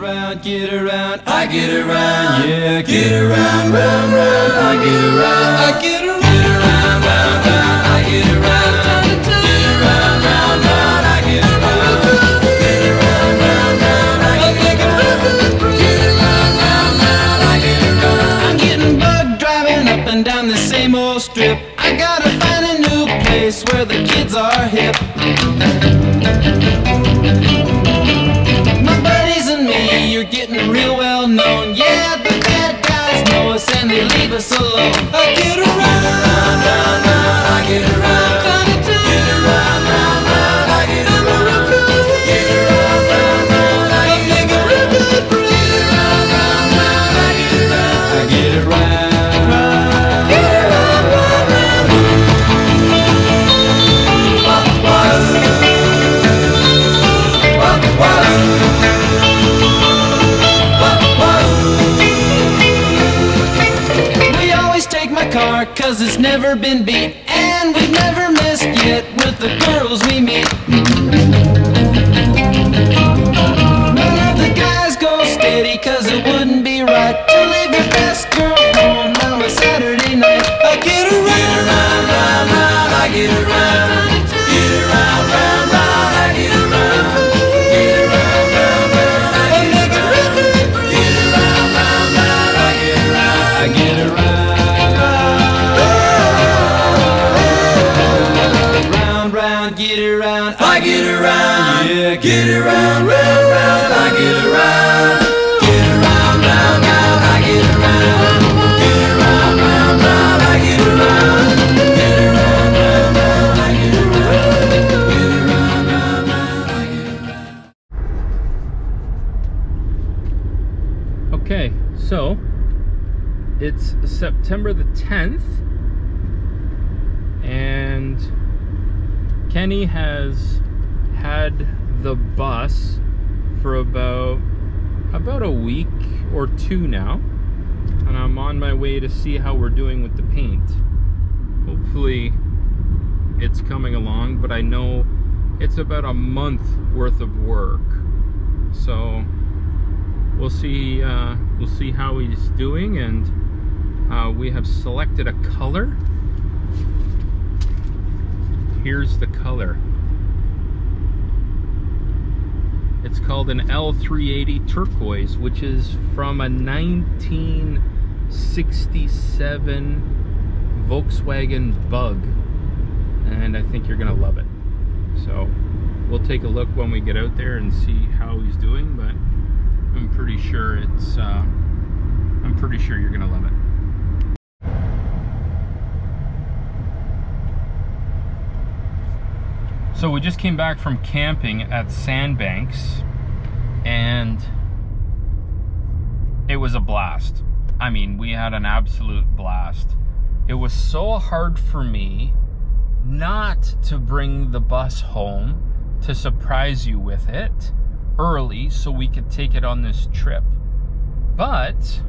get around, I get around, yeah, get around, round, round, I get around, I get around, round, round, I get around, get around, round, round, I get around, get around, round, round, I get around, get around, round, round, I get around. I'm getting bugged driving up and down the same old strip. I gotta find a new place where the kids are hip. You're getting real well known. Yeah, the bad guys know us and they leave us alone. I get around, round, round, round, I get around, get around, round, round, I get around, get around, round, round, I get around, get around, round, round, I get around, I get around, get around, round, round. Car, cause it's never been beat, and we've never missed yet with the girls we meet. None of the guys go steady, cause it wouldn't be right to leave your best girl home on a Saturday night. I get around, round, round, round, I get around, get around, round, round, I get around, get around, round, round, I get around, get around, round, round, I get around, I get around. Get around, I get around, yeah, get around, round, round, I get around, get around, round, round, I get around, get around, round, round, I get around, get around, round, round, I get around, get around, round, round, I get around. Okay, so it's September the 10th, and Kenny has had the bus for about a week or two now, and I'm on my way to see how we're doing with the paint. Hopefully it's coming along, but I know it's about a month worth of work, so we'll see how he's doing. And we have selected a color. Here's the color. It's called an L380 turquoise, which is from a 1967 Volkswagen Bug, and I think you're gonna love it. So we'll take a look when we get out there and see how he's doing, but I'm pretty sure you're gonna love it. So we just came back from camping at Sandbanks, and it was a blast. I mean, we had an absolute blast. It was so hard for me not to bring the bus home to surprise you with it early so we could take it on this trip. But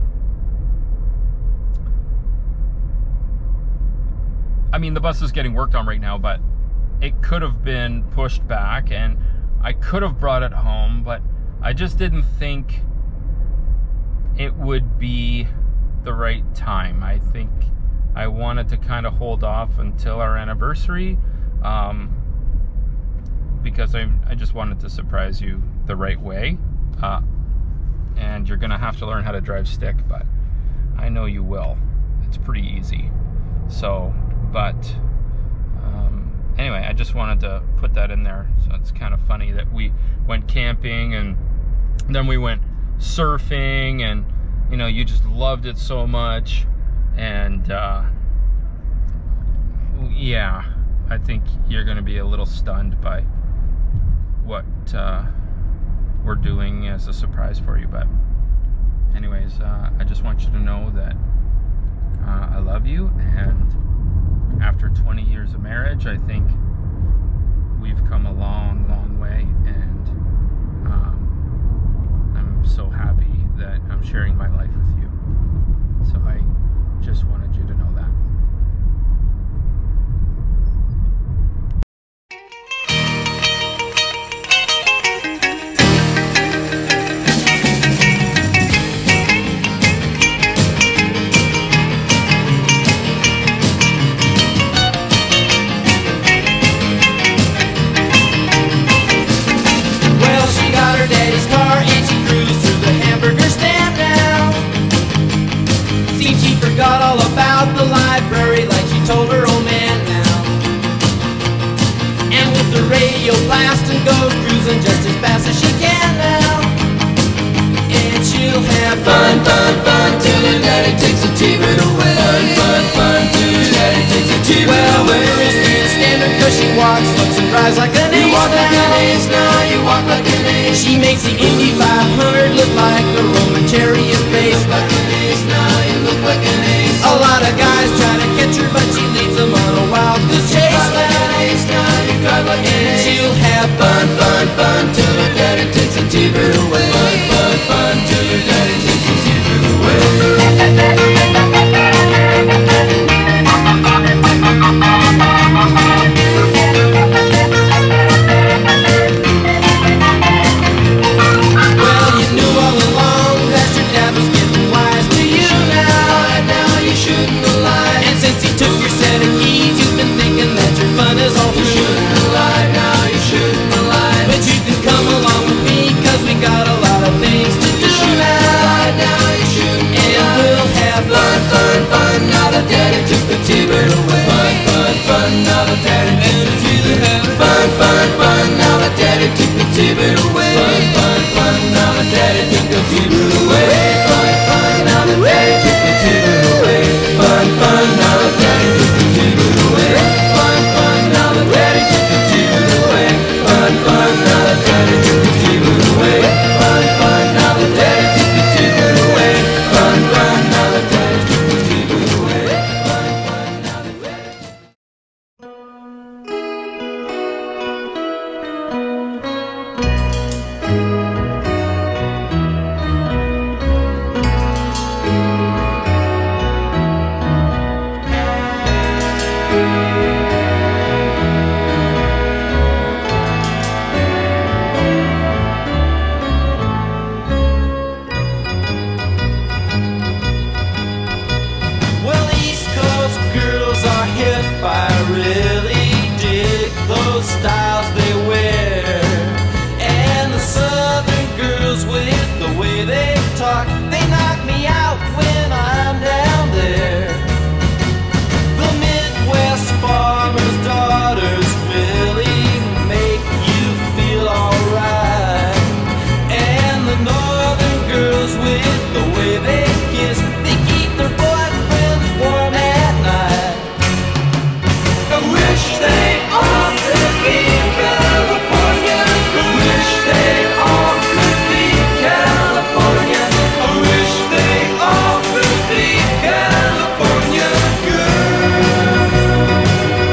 I mean, the bus is getting worked on right now, but it could have been pushed back and I could have brought it home, but I just didn't think it would be the right time. I think I wanted to kind of hold off until our anniversary, because I just wanted to surprise you the right way. And you're gonna have to learn how to drive stick, but I know you will. It's pretty easy. So, but anyway, I just wanted to put that in there. So it's kind of funny that we went camping and then we went surfing, and you know, you just loved it so much. And yeah, I think you're going to be a little stunned by what we're doing as a surprise for you. But anyways, I just want you to know that I love you, and after 20 years of marriage, I think we've come a long, long way, and I'm so happy that I'm sharing my life with you. So I just wanted you to know that. library like she told her old man now. And with the radio blasting goes cruising just as fast as she can now. And she'll have fun, fun, fun till her daddy takes the T-bird away. Fun, fun, fun till her daddy takes the T-bird away. Well, the girls can't stand her 'cause she walks, looks and drives like an ace. You walk like an ace now, you walk like an ace. She makes the Indy 500 look like a Roman chariot race. Look like an ace now, you look like an ace. A lot of guys try to catch her, but she leads them on a wild goose chase. You drive like an ace now, you drive like an ace. She'll have fun, fun, fun till her daddy takes the T-bird away. Fun, fun, fun till her daddy takes the T-bird away. Well, you knew all along that your dad was getting wise to you now. Now you shouldn't have lied. And since he took your set of keys, you've been thinking that your fun is all through. You shouldn't have lied, now you shouldn't have lied. But you can come along with me, 'cause we got a lot of things to do now. Now you shouldn't have lied. And we'll have fun, fun, fun. Now that daddy took the T-bird away. Fun, fun, fun. Now that daddy took the T-bird away. Fun, fun, fun. Now that daddy took the T-bird away. Fun, fun, fun. Now that daddy took the T-bird away. Fun, fun. Now that daddy took the T-bird away. Fun, fun. Now that daddy took the T-bird away. Fun, fun. Now that daddy took the T-bird away. Fun, fun. Now that daddy took the T-bird away. Fun, fun. Now that daddy took the T-bird away. Fun, fun. Now that daddy took the T-bird away. Fun, fun. Now that daddy. Well, East Coast girls are hip. I really dig those styles they wear. And the Southern girls with the way they talk, they knock me out when I'm down there. The Midwest farmers' daughters really make you feel alright. And the Northern girls with the way they kiss, they keep their boyfriends warm at night. I wish they all could be California. I wish they all could be California. I wish they all could be California girls.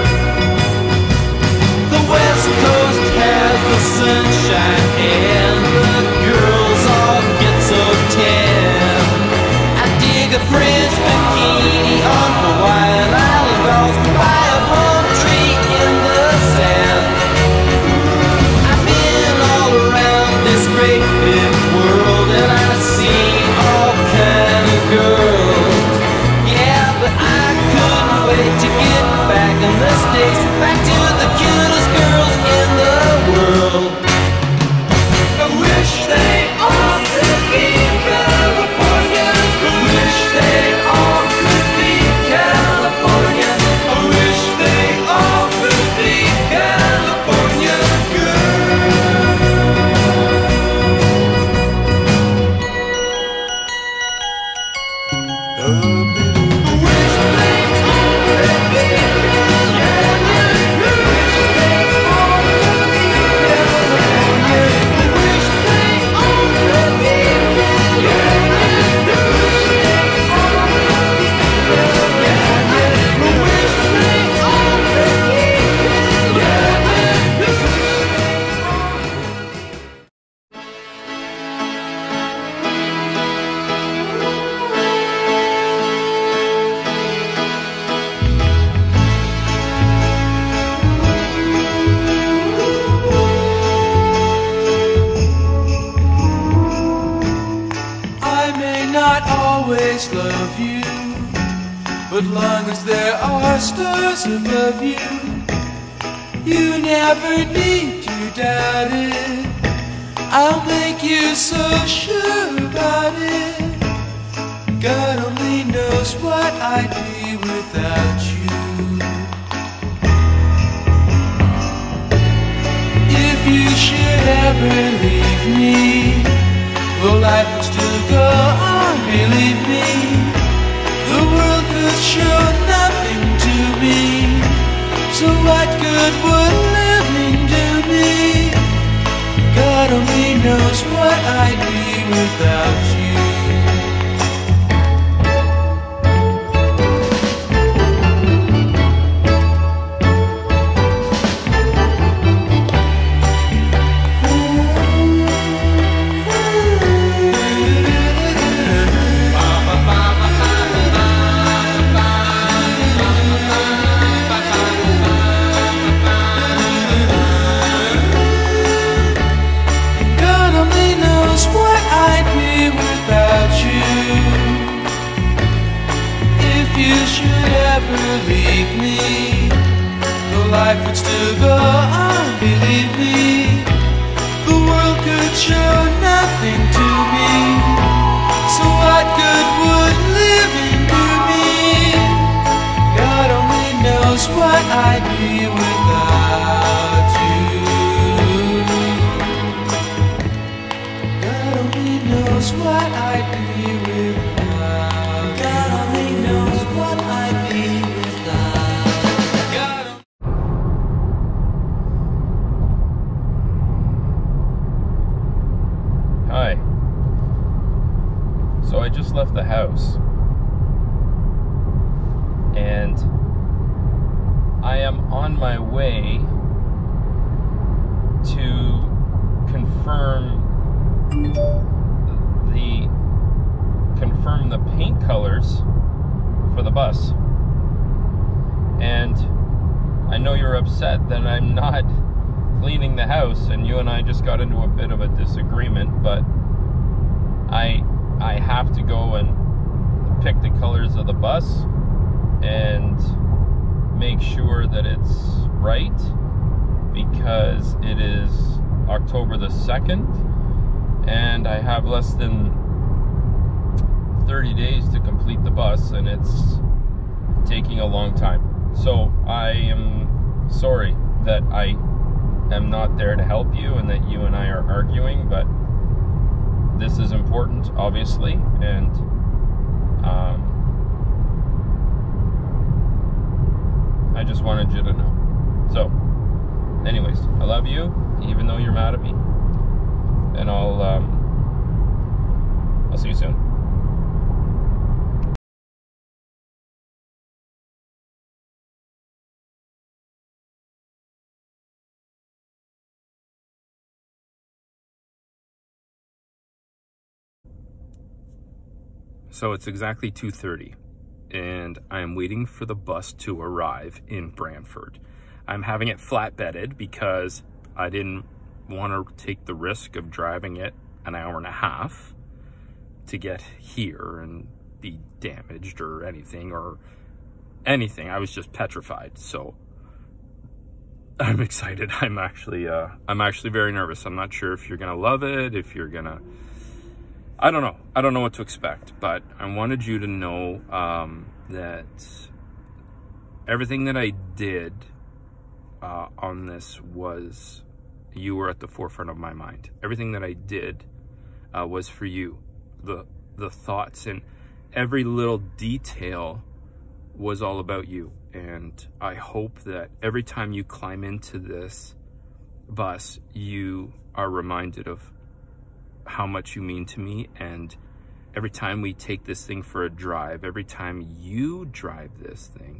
The West Coast has the sunshine and the girls all get so tan. I dig a French bikini on Hawaiian Island girls by a palm tree in the sand. I've been all around this great big world and I've seen all kind of girls. Yeah, but I couldn't wait to get back in the States, back to the cutest girls in the world. I wish they all could be California. I wish they all could be California. I wish they all could be California girls. I wish they all could be California. I wish they all could be California. I wish they all could be California. I wish they all could I may not always love you, but long as there are stars above you, you never need to doubt it. I'll make you so sure about it. God only knows what I'd be without ever leave me, the life would still go on, believe me. The world could show nothing to me, so what good would living do me? God only knows what I'd be without you. Leave me, the life would still go on, believe me. The world could show nothing to me, so what good would living do me? God only knows what I'd be without you. God only knows what I'd be without. God only knows what I'd be. Hi. So I just left the house and I am on my way to confirm the paint colors for the bus. And I know you're upset that I'm not cleaning the house, and you and I just got into a bit of a disagreement, but I have to go and pick the colors of the bus and make sure that it's right, because it is October the 2nd and I have less than 30 days to complete the bus, and it's taking a long time. So I am sorry that I am not there to help you and that you and I are arguing, but this is important, obviously, and I just wanted you to know. So anyways, I love you even though you're mad at me, and I'll see you soon. So it's exactly 2:30 and I'm waiting for the bus to arrive in Brantford. I'm having it flatbedded because I didn't want to take the risk of driving it an hour and a half to get here and be damaged or anything. I was just petrified. So I'm excited. I'm actually very nervous. I'm not sure if you're gonna love it, if you're gonna, I don't know. I don't know what to expect, but I wanted you to know that everything that I did on this was, you were at the forefront of my mind. Everything that I did was for you. The thoughts and every little detail was all about you. And I hope that every time you climb into this bus, you are reminded of how much you mean to me. And every time we take this thing for a drive, every time you drive this thing,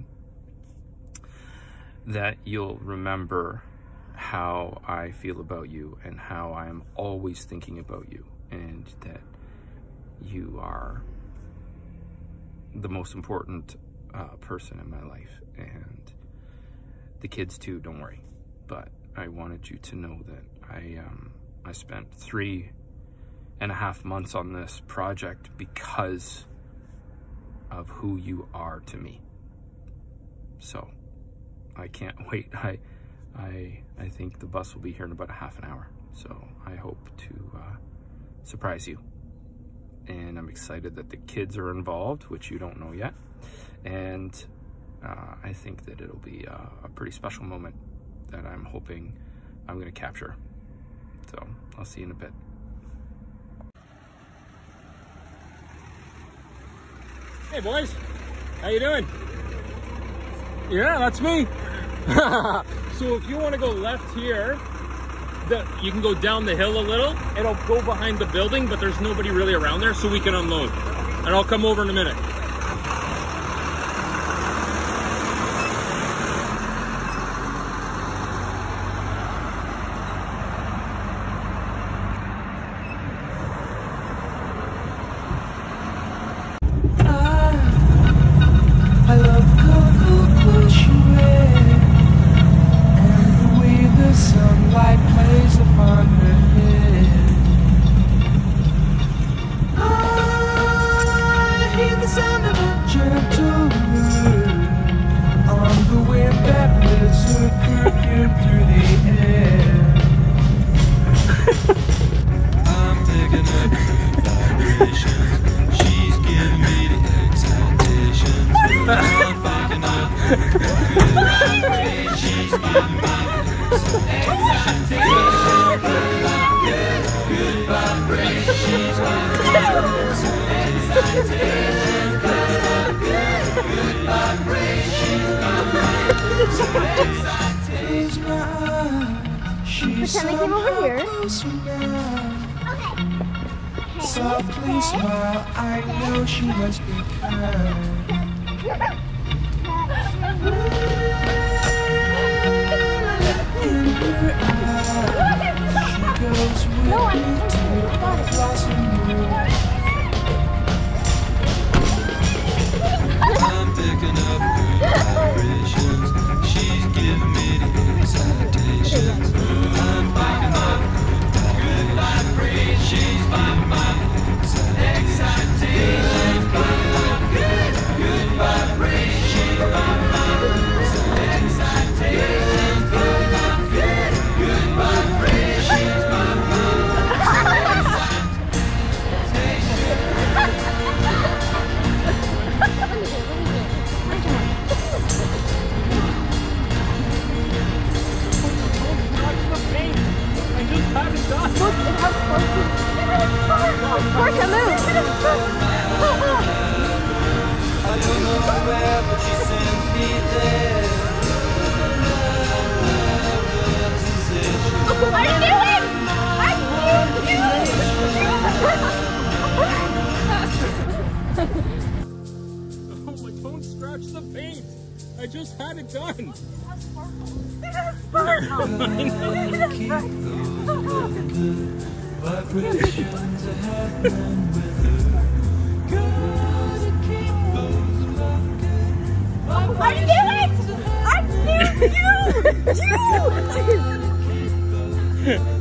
that you'll remember how I feel about you and how I am always thinking about you, and that you are the most important person in my life, and the kids too, don't worry. But I wanted you to know that I spent 3.5 months on this project because of who you are to me. So I can't wait. I think the bus will be here in about a half an hour. So I hope to surprise you. And I'm excited that the kids are involved, which you don't know yet. And I think that it'll be a pretty special moment that I'm hoping I'm gonna capture. So I'll see you in a bit. Hey boys, how you doing? Yeah, that's me. So if you want to go left here, you can go down the hill a little. It'll go behind the building, but there's nobody really around there, so we can unload. And I'll come over in a minute. I love colorful clothes you wear, and the way the sunlight plays upon her head. I hear the sound of a gentle wind on the wind that lifts her perfume through the air. I'm picking up good vibrations. She's giving me the excitation. I'm picking up good vibrations. She's giving me the excitation. Good vibrations. She's giving me the excitation. Good vibrations. Close my eyes. She's Pretend I came over here. closer now. Softly smile, I know she must be kind. In her eyes, she goes with me to a blossom room. I'm picking up good vibrations. She's giving me the excitations. I'm picking up good vibrations. She's giving me excitation. Good vibrations. Excitation. Good vibrations. Of course, I moved. I don't know where, but she sends me there. What are you doing? Oh, my don't scratch the paint. I just had it done. Vibrations are happening with her. Gotta keep those looking. What are you doing? I knew you!